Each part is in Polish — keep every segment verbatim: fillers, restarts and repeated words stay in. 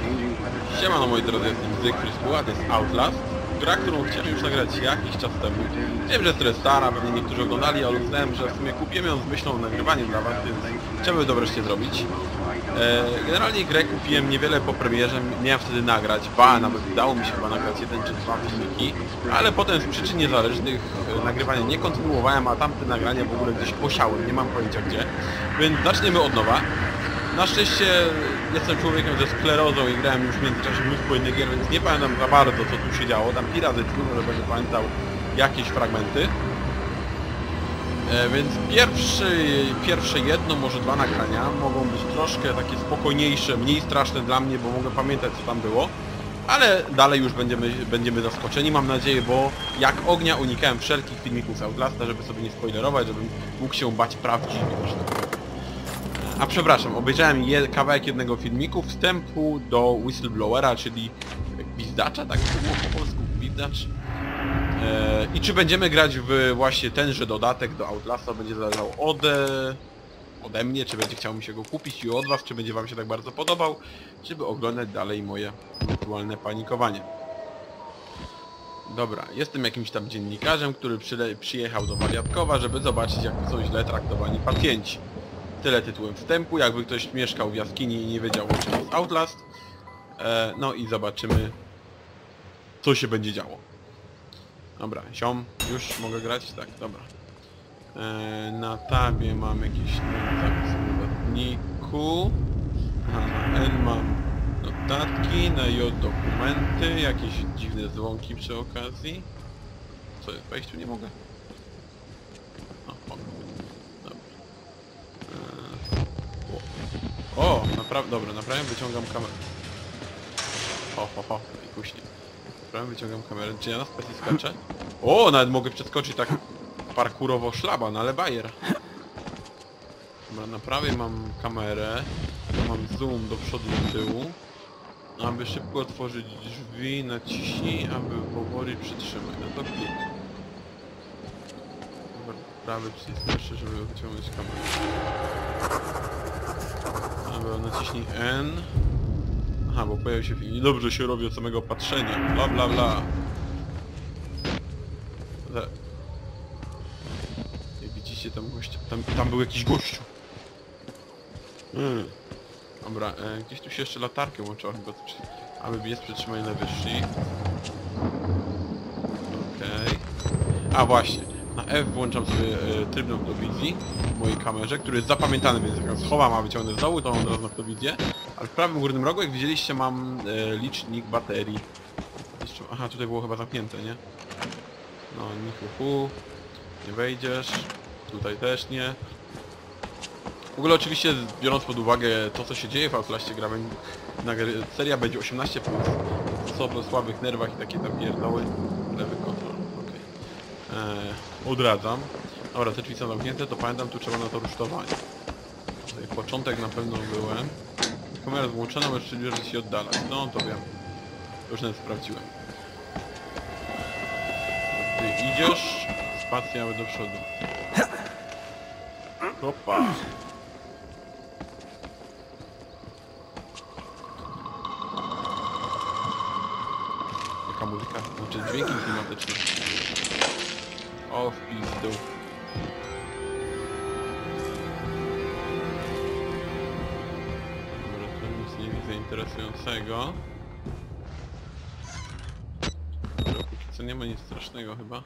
Siemano moi drodzy, jestem Zyk, a to jest Outlast. Gra, którą chciałem już nagrać jakiś czas temu. Wiem, że jest trochę stara, pewnie niektórzy oglądali, ale uznałem, że w sumie kupiłem ją z myślą o nagrywaniu dla was, więc chciałbym to wreszcie zrobić. E, generalnie grę kupiłem niewiele po premierze, miałem wtedy nagrać, ba, nawet udało mi się chyba nagrać jeden czy dwa filmiki, ale potem z przyczyn niezależnych e, nagrywania nie kontynuowałem, a tamte nagrania w ogóle gdzieś posiałem, nie mam pojęcia gdzie. Więc zaczniemy od nowa. Na szczęście jestem człowiekiem ze sklerozą i grałem już w międzyczasie mnóstwo innych gier, więc nie pamiętam za bardzo co tu się działo. Tam Pirazy może będę pamiętał jakieś fragmenty. E, więc pierwszy, pierwsze jedno, może dwa nagrania mogą być troszkę takie spokojniejsze, mniej straszne dla mnie, bo mogę pamiętać co tam było. Ale dalej już będziemy, będziemy zaskoczeni, mam nadzieję, bo jak ognia unikałem wszelkich filmików z Outlasta, żeby sobie nie spoilerować, żebym mógł się bać prawdziwie. A przepraszam, obejrzałem je, kawałek jednego filmiku, wstępu do Whistleblowera, czyli gwizdacza, tak to było po polsku, gwizdacz. Eee, I czy będziemy grać w właśnie tenże dodatek do Outlasta, będzie zależało od, ode mnie, czy będzie chciał mi się go kupić i od was, czy będzie wam się tak bardzo podobał, żeby oglądać dalej moje ewentualne panikowanie. Dobra, jestem jakimś tam dziennikarzem, który przyle, przyjechał do Wariatkowa, żeby zobaczyć, jak są źle traktowani pacjenci. Tyle tytułem wstępu, jakby ktoś mieszkał w jaskini i nie wiedział, o czym jest Outlast. E, no i zobaczymy, co się będzie działo. Dobra, siom, już mogę grać? Tak, dobra. E, na tabie mam jakiś zapis w notatniku. Aha, na N mam notatki, na J dokumenty, jakieś dziwne dzwonki przy okazji. Co, wejść tu nie mogę? O, o. O, naprawdę, dobra, naprawdę wyciągam kamerę. Ho, ho, ho, i kuśnie. Naprawdę wyciągam kamerę. Czy ja na specji skaczę? O, nawet mogę przeskoczyć tak parkurowo szlaban, ale bajer. Dobra, na prawej mam kamerę. Mam zoom do przodu i do tyłu. Aby szybko otworzyć drzwi, naciśnij, aby powoli przytrzymać. No to klik. Dobra, prawy przycisk jeszcze, żeby wyciągnąć kamerę. Dobra, naciśnij N. Aha, bo pojawił się film. Dobrze się robi od samego patrzenia. Bla bla bla. Jak widzicie tam gościa. Tam, tam był jakiś gościu. Hmm. Dobra, e, gdzieś tu się jeszcze latarkę łączyła chyba. Aby jest przytrzymanie najwyższy. Okej. Okay. A właśnie. Na F włączam sobie e, tryb noktowizji w mojej kamerze, który jest zapamiętany, więc jak ją schowam, a wyciągnę z dołu, to mam od razu noktowizję. Ale w prawym górnym rogu, jak widzieliście, mam e, licznik baterii. Jeszcze, aha, tutaj było chyba zamknięte, nie? No, nichuchu. Nie wejdziesz. Tutaj też nie. W ogóle oczywiście, biorąc pod uwagę to, co się dzieje w Outlaście, gra na seria będzie osiemnaście plus. Co o słabych nerwach i takie tam pierdoły. Lewy kontrol. Eee, odradzam. Dobra, te drzwi są zamknięte, to pamiętam, tu trzeba na to rusztowanie. Tutaj początek na pewno byłem. Kamera jest włączona, możesz że się oddalać. No to wiem. To już nawet sprawdziłem. Ty idziesz, spacja do przodu. Opa. Jaka muzyka? Znaczy dźwięki klimatyczne. O, w pizdu. Dobra, tu nic nie widzę interesującego. Dobra, póki co nie ma nic strasznego chyba.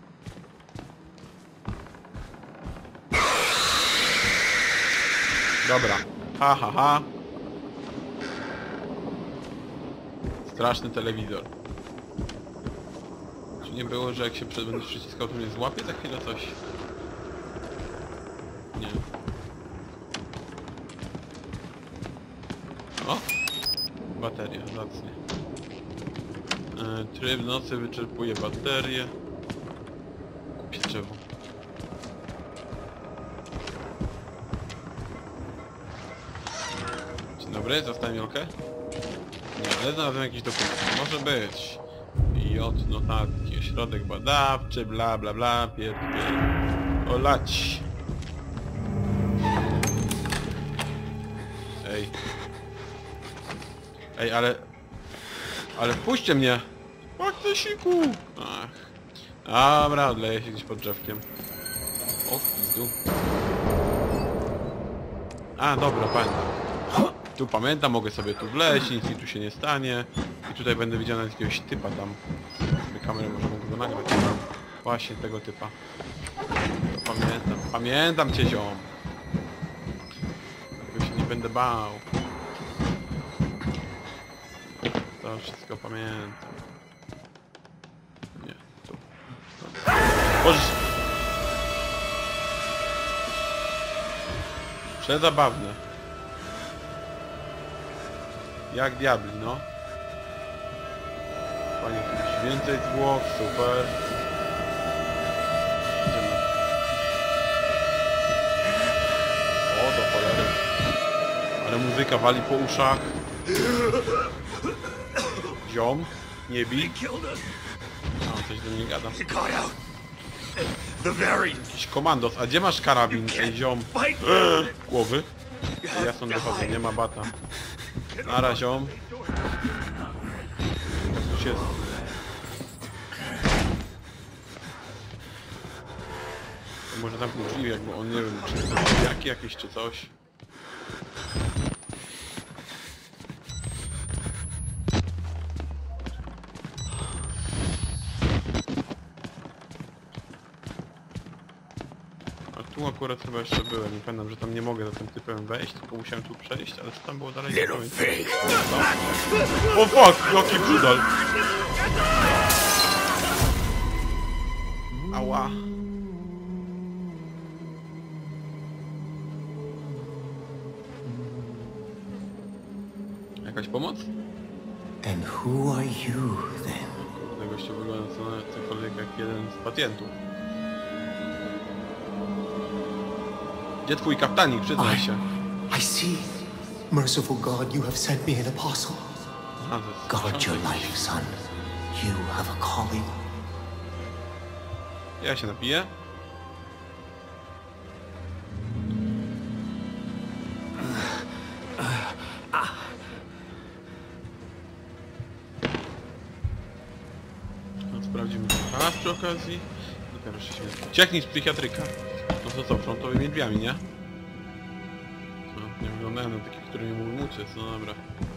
Dobra. Ha, ha, ha. Straszny telewizor. Czy nie było, że jak się będziesz przyciskał, to mnie złapie za chwilę coś? Nie. O! Bateria, zacnie. E, tryb nocy wyczerpuje baterię. Kupię drzewo. Dzień dobry, zostałem Jolkę? Nie, ale znalazłem jakiś dokument. Może być. J, notatki, ośrodek badawczy, bla bla bla, pier, pier. Olać. Ej. Ej, ale... Ale wpuśćcie mnie! Ach, ty siku! Ach. Dobra, odleję się gdzieś pod drzewkiem. O, pizdu. A, dobra, pamiętam. Tu pamiętam, mogę sobie tu wleźć, nic mi tu się nie stanie. I tutaj będę widział nawet jakiegoś typa tam. Sobie kamerę może mogę go nagrać. Właśnie tego typa. To pamiętam. Pamiętam cię, ziom. Tego się nie będę bał. To wszystko pamiętam. Nie, tu. Boże! Przezabawne. Jak diabli, no. Panie, coś więcej zwłok, super. Idziemy. O, do cholery. Ale muzyka wali po uszach. Ziom, nie bij. A, on coś do mnie gada. Jakiś komandos. A gdzie masz karabin, ej ziom? Eee, głowy. Ja stąd wychodzę, nie ma bata. Nara, ziom. Coś jest. Może tam drzwi, jakby on, nie wiem, czy to jaki jakieś, czy coś. Tu akurat chyba jeszcze byłem, nie pamiętam, że tam nie mogę za tym typem wejść, tylko musiałem tu przejść, ale co tam było dalej? Nie o fuck, jaki brzydal! Ała! Jakaś pomoc? And who are you then? Kurde, gościu wygląda co, cokolwiek jak jeden z pacjentów. Gdzie twój kaptanik? Przyznaj się. I see. Merciful God, you have sent me an apostle. Guard your life, son. You have a calling. Ja się napiję. No, sprawdzimy teraz przy okazji. I teraz się cieknij z psychiatryka. No to co, frontowymi drzwiami, nie? No, nie wyglądają na takich, które mi mógł uciec, no dobra.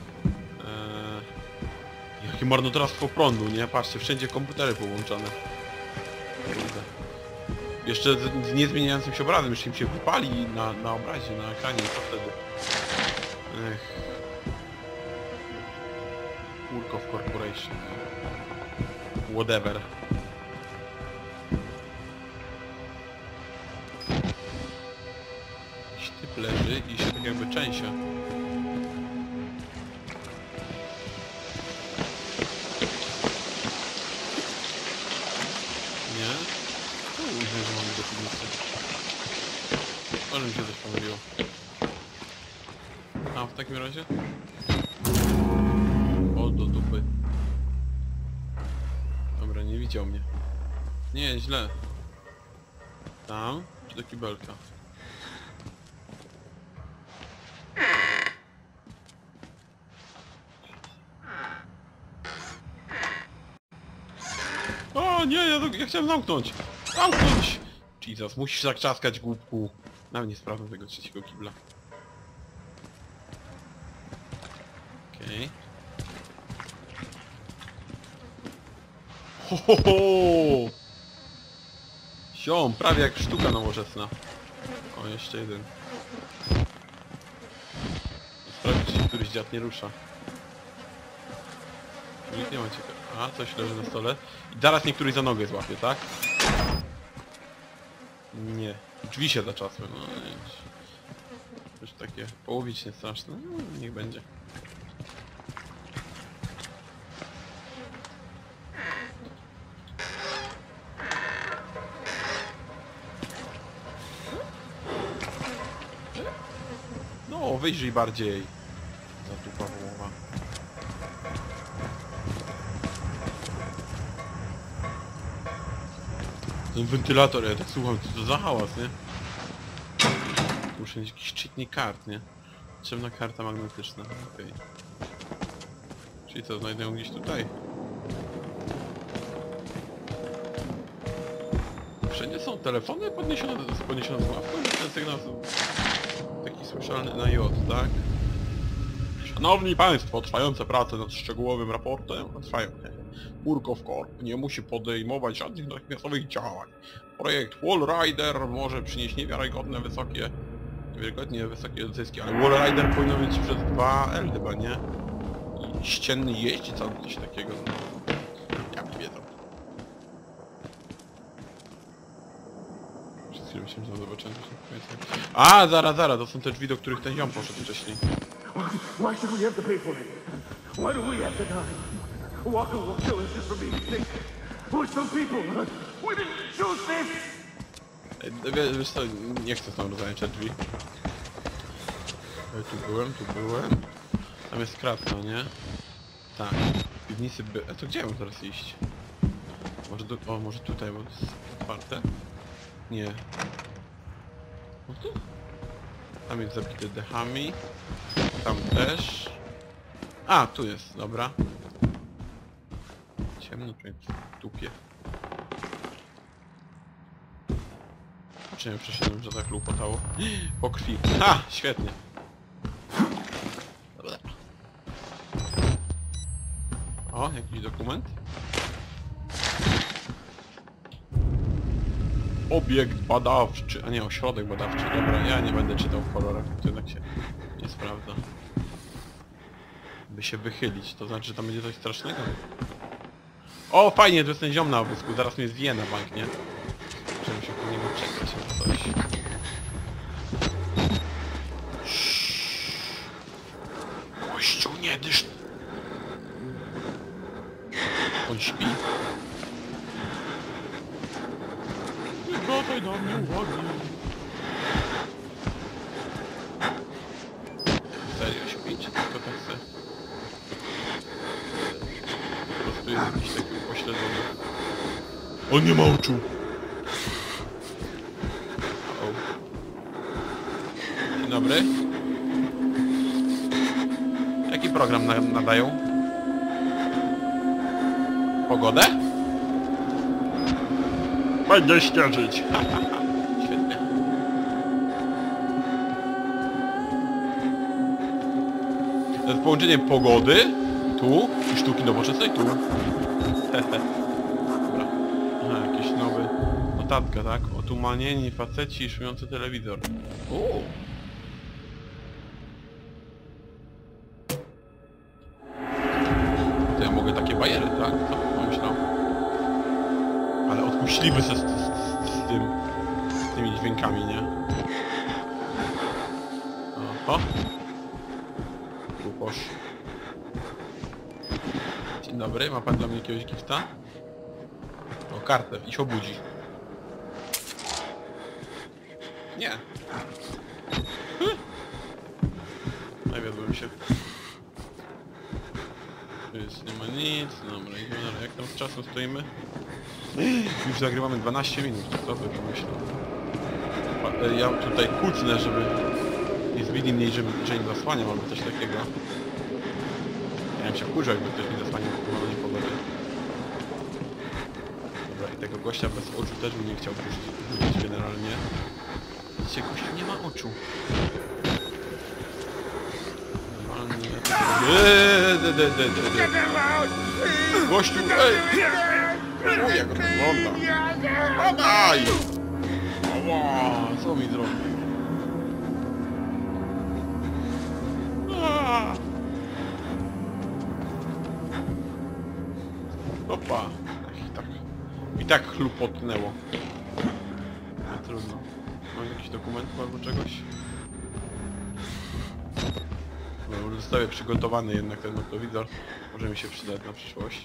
Eee... Jakie marnotrawstwo prądu, nie? Patrzcie, wszędzie komputery połączone. Kurde. Jeszcze z, z niezmieniającym się obrazem, jeszcze im się wypali na, na obrazie, na ekranie, co wtedy? Ech. Kurkow Corporation. Whatever. Typ leży i się tak jakby trzęsie. Nie? No nie wiem, że mamy definicję. Może mi się coś pomyliło. A w takim razie? O, do dupy. Dobra, nie widział mnie. Nie, źle. Tam? Czy do kibelka? O nie, ja, ja chciałem zamknąć! Zamknąć! Jesus, musisz zatrzaskać, głupku. Nawet nie sprawdzę tego trzeciego kibla. Okej. Okay. Ho, ho, ho! Siom, prawie jak sztuka nowoczesna. O, jeszcze jeden. Sprawdzić, czy któryś dziad nie rusza. Nikt nie ma ciekawe. A, coś leży na stole. I zaraz niektóryś za nogę złapie, tak? Nie. Drzwi się zaczasły, no nie. Już takie połowicznie straszne. No, niech będzie. No, wyjrzyj bardziej. Zatupa wołowa. Ten wentylator, ja tak słucham, co to za hałas, nie? Muszę mieć jakiś czytnik kart, nie? Potrzebna karta magnetyczna, okej. Okay. Czyli co, znajdę ją gdzieś tutaj? Wszędzie są telefony podniesione, podniesione z ławką? Ten sygnał taki słyszalny na J, tak? Szanowni Państwo, trwające prace nad szczegółowym raportem trwają. Urkow Corp nie musi podejmować żadnych natychmiastowych działań. Projekt Wall Rider może przynieść niewiarygodne wysokie... Niewiarygodnie wysokie zyski, ale Wall Rider powinno mieć przez dwa L chyba, nie? I ścienny jeździec albo coś takiego. Ja nie wiedzę. Przez chwilę myślałem, że zobaczyłem coś na A, zaraz, zaraz, to są te drzwi, do których ten ziom poszedł wcześniej. Why should we have to pay for it? Why do we have to die? Walker will kill us just for being sick. We're some people. We didn't choose this. Ej, wie- Wiesz co, nie chcę tam rozmawiać te drzwi. Ej, tu byłem, tu byłem. Tam jest kratka, nie? Tak. Piwnicy by... A to gdzie mam teraz iść? Może do... O, może tutaj, bo to jest otwarte? Nie. No tu? Tam jest zabity dechami. Tam też. A, tu jest, dobra. Ciemno, tu jest w dupie. Czy nie przeszedłem, że tak lupotało? Po krwi. Ha! Świetnie. Dobra. O, jakiś dokument. Obiekt badawczy, a nie, ośrodek badawczy. Dobra, ja nie będę czytał w kolorach, to jednak się nie sprawdza. By się wychylić, to znaczy, że tam będzie coś strasznego. O, fajnie, to jest ten ziom na obysku, zaraz mnie zwie na bank, nie? Trzeba się po niego czekać na coś. Kościół, nie dysz! On śpi. Nie zwracaj na mnie uwagi. Serio śpi, czy tylko tak chce? Po prostu jest jakiś taki upośledzony. On nie ma oczu! O. Dzień dobry. Jaki program na nadają? Pogodę? Będzie śnieżyć! Świetnie. To jest połączenie pogody, tu, i sztuki nowoczesnej, tu. Dobra. Aha, jakiś nowy... Notatka, tak? Otumanieni faceci i szumiący telewizor. Uuu. To ja mogę takie bajery, tak? Co pomyślał? Ale odpuściliby się z, z, z, z tym... z tymi dźwiękami, nie? Oho. Gruposz. Dzień dobry, ma pan dla mnie jakiegoś gifta? O, kartę i się obudzi. Nie. Hm. Nawiodłem się. Tu jest, nie ma nic, dobra, idziemy dalej. Jak tam z czasem stoimy? Już nagrywamy dwanaście minut, co by pomyślał? Pa- e, Ja tutaj kucnę, żeby nie zbili mnie, żeby dzień zasłaniał albo coś takiego. Ja bym się wkurzał, jakby ktoś mi zasłaniał pokonanie pogody. Dobra, i tego gościa bez oczu też bym nie chciał puścić generalnie. Widzicie, gościu nie ma oczu. Normalnie... Eee, de, de, de, de, de. Gościu, ej! O, jak on wygląda! Padaj! Ała, co mi zrobił? Aaa. Opa! I tak, i tak chlupotnęło. No trudno. Mam jakiś dokument albo czegoś? No, już zostawię przygotowany jednak ten noktowizor. Może mi się przydać na przyszłość.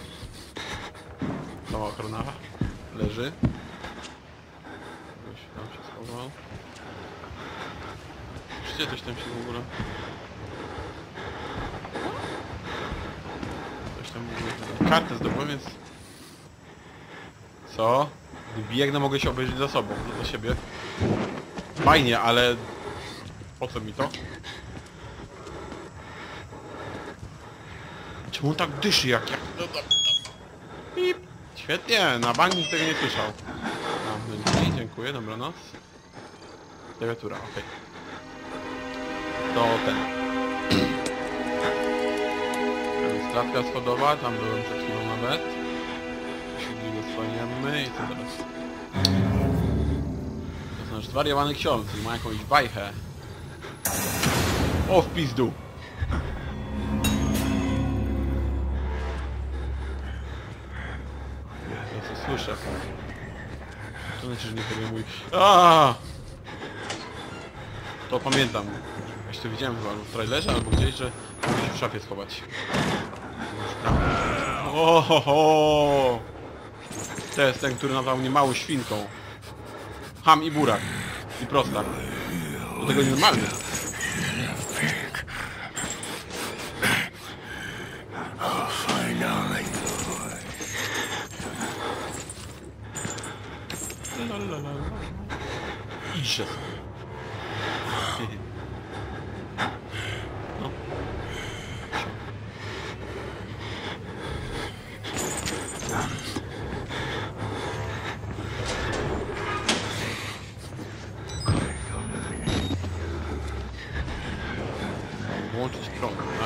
Cała ochrona leży. Ktoś tam się schował. Gdzie coś tam się w ogóle... Coś tam w ogóle... Kartę zdobyłem, więc... Co? Gdy biegnę, mogę się obejrzeć za sobą, za siebie. Fajnie, ale... Po co mi to? Czemu on tak dyszy jak jak... Pip. Świetnie, na bank nikt tego nie słyszał. No, dziękuję, dobranoc. Klawiatura, okej. Okay. To ten. Stratka schodowa, tam byłem przed chwilą nawet. Siedzi dostaniemy i co teraz? To znaczy zwariowany ksiądz, ma jakąś bajchę. O, w pizdu! Ja to słyszę. To znaczy, że nie podejmuj. Aaaa! To pamiętam. Jeszcze widziałem chyba w trailerze albo gdzieś, że mogę się w szafie schować. Ohoho! To jest ten, który nazwał mnie małą świnką. Ham i burak. I prostak. Do tego nienormalny. Idźże sobie. No. Włączyć prąd, tak?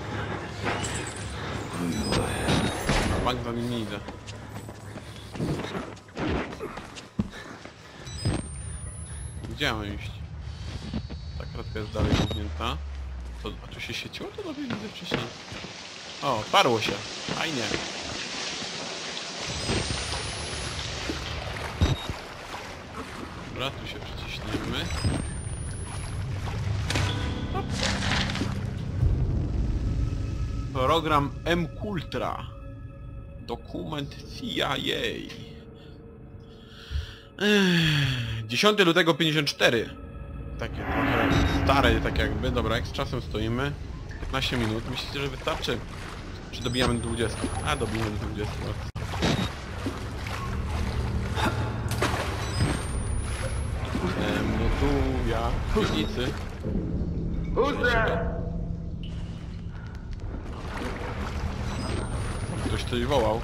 Na bank za nim nie idę. Gdzie mam iść? Ta kratka jest dalej zamknięta. To, a tu się świeciło? To dobrze widzę wcześniej. O, otwarło się. Fajnie. Dobra, tu się przyciśniemy. Hop. Program M-Kultra. Dokument C I A. dziesiątego lutego pięćdziesiąt cztery. Takie trochę stare, tak jakby. Dobra, jak z czasem stoimy? piętnaście minut. Myślicie, że wystarczy? Czy dobijamy do dwudziestu? A, dobijamy do dwudziestu. Ehm, no tu ja w piwnicy. Ktoś coś wołał.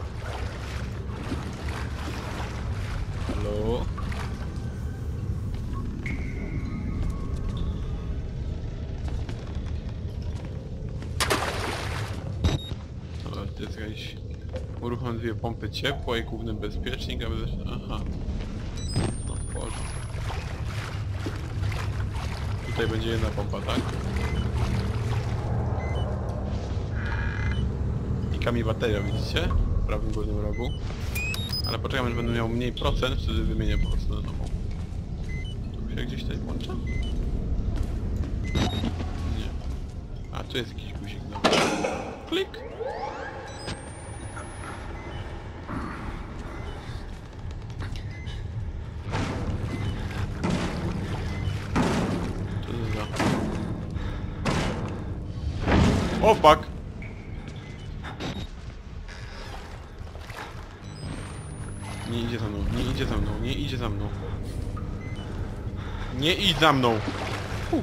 Halo? Dobra, to jest jakaś... Uruchom dwie pompy ciepła i główny bezpiecznik, aby... Aha. No w porządku. Tutaj będzie jedna pompa, tak? Ika mi bateria, widzicie? W prawym górnym rogu. Ale poczekam, aż będę miał mniej procent, wtedy wymienię po prostu na nową. Tu się gdzieś tutaj włącza? Nie. A, tu jest jakiś guzik, dobra. Klik! Co to za... O, fuck! Nie idzie za mną, nie idzie za mną, nie idzie za mną. Nie idź za mną! Uf.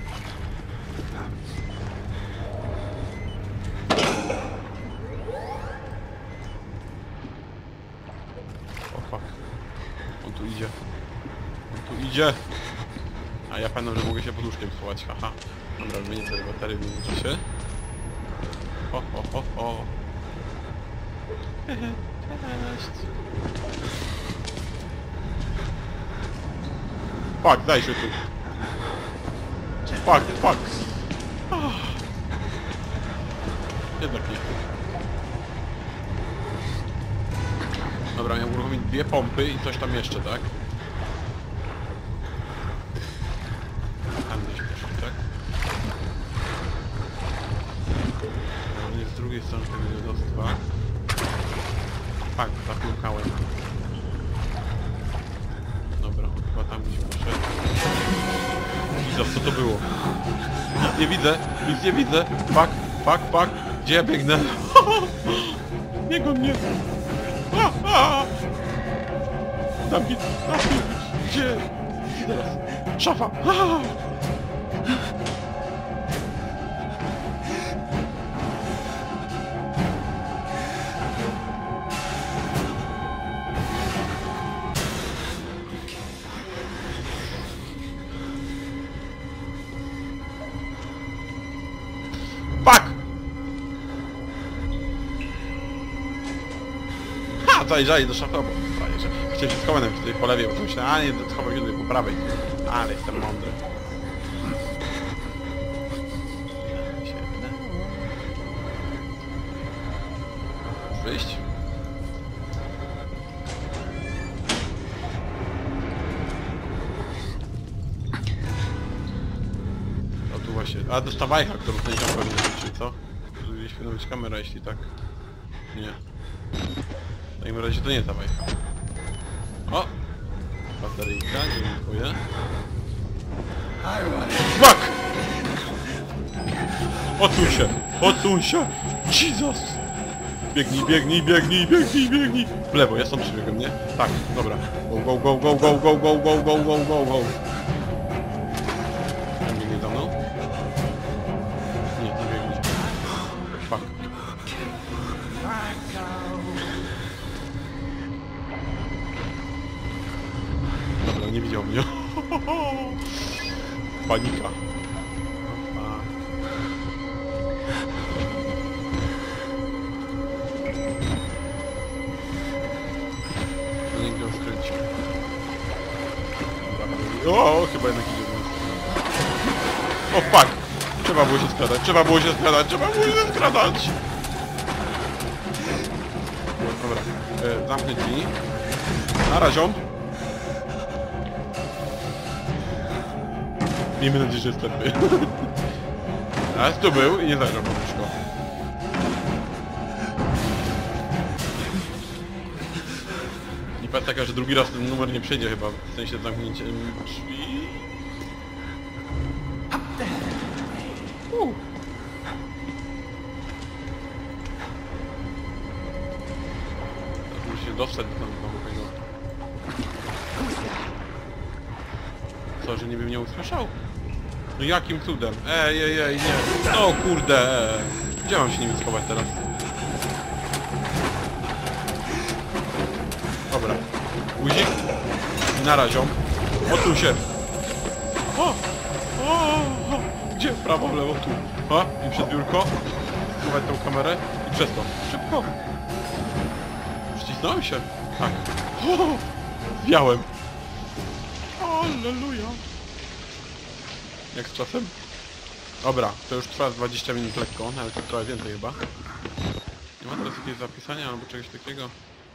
O fuck. On tu idzie. On tu idzie! A ja pamiętam, że mogę się pod łóżkiem schować, haha. Dobra, wymienię sobie baterię, wymienię się. Ho, ho, ho, ho. Hehe, cześć. Fuck, daj się tu. Fuck, fuck. Oh. Jednak nie. Dobra, miałem uruchomić dwie pompy i coś tam jeszcze, tak? Tam gdzieś poszło, tak? No, nie z drugiej strony tego dziadostwa. Fuck, zapłukałem. Dobra, chyba tam gdzieś poszedł. Jezus, co to było? Nic nie widzę, nic nie widzę. Fuck, fuck, fuck. Gdzie ja biegnę? Nie go mnie. Tam gdzie? Gdzie? Gdzie teraz? Szafa! Fuck! Ha! Zajrzeli do szafy obok. Chciałem się schować tutaj po lewej, bo myślałem, a nie, to schowaj się tutaj po prawej. Ale jestem mądry. Świetne. Wyjść? O tu właśnie. A dostawajka, którą ten ziom pewnie rzucił, co? Żeby świetnować kamerę, jeśli tak. Nie. W takim razie to nie ta bajka. O! Bateryjka, dziękuję. Fuck! Odsuń się! Odsuń się! Jesus! Biegnij, biegnij, biegnij, biegnij, biegnij! W lewo, ja stąd przybiegłem, nie? Tak, dobra. Go, go, go, go, go, go, go, go, go, go, go. Tam biegnie za mną? Nie, nie biegnie. Fuck. Dobra, nie widział mnie. Panika. A. Nie go skręcił. O, chyba jednak idzie. O, fuck! Trzeba było się skradać, trzeba było się skradać, trzeba było się skradać! Dobra, e, zamknę drzwi. Na razie. Miejmy nadzieję, że jest lepiej. Raz tu był i nie zajrzał po łóżko. I patrz taka, że drugi raz ten numer nie przejdzie chyba, w sensie zamknięciem drzwi. Uh. Muszę się dostać do tego. Co, że nie bym nie usłyszał? No jakim cudem? Ej, ej, ej, nie. No kurde. Gdzie mam się nim schować teraz? Dobra. Guzik. I na razie. Odsuń się. O! O! O! Gdzie? W prawo, w lewo, tu. O! I przed biurko. Schować tą kamerę. I przez to. Szybko. Przycisnąłem się. Tak. O! Zwiałem. Alleluja. Jak z czasem? Dobra, to już trwa dwadzieścia minut lekko, nawet trochę więcej chyba. Nie ma teraz jakiegoś zapisania albo czegoś takiego.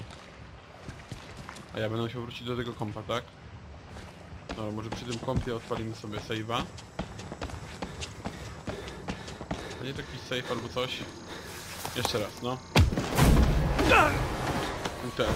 A ja będę musiał wrócić do tego kompa, tak? No, może przy tym kompie odpalimy sobie save'a. A nie taki save albo coś? Jeszcze raz, no. I teraz.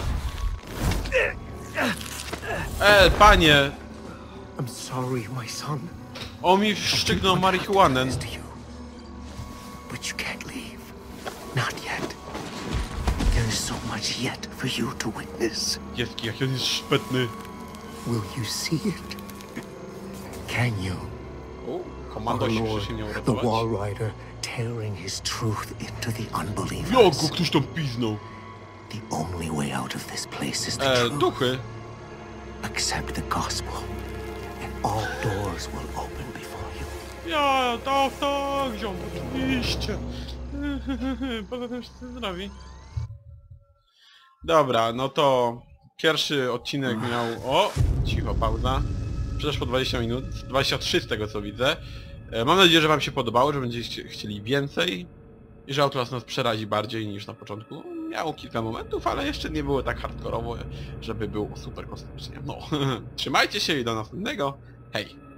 E, panie! I'm sorry, my son. On mi szczygnął marihuanę. To you. But you can't leave. Not yet. There is so much yet for you to witness. Jeski, jaki on jest szpetny. Will you see it? Can you? O, komando się Lord, przecież miał the ratować. Wall Rider tearing his truth into the Jak unbelievers. go ktoś tam piznął? The only way out of this place is the E, truth. duchy. Accept the gospel, and all doors will open before you. Ja, tak, tak, ziom, oczywiście. Poza tym wszyscy zdrowi. Dobra, no to pierwszy odcinek miał... O, cicho, pauza. Przeszło dwadzieścia minut, dwadzieścia trzy z tego co widzę. E, mam nadzieję, że wam się podobało, że będziecie chcieli więcej. I że Outlast nas przerazi bardziej niż na początku. Miało kilka momentów, ale jeszcze nie było tak hardkorowo, żeby było super kosmicznie. No, trzymajcie się i do następnego. Hej!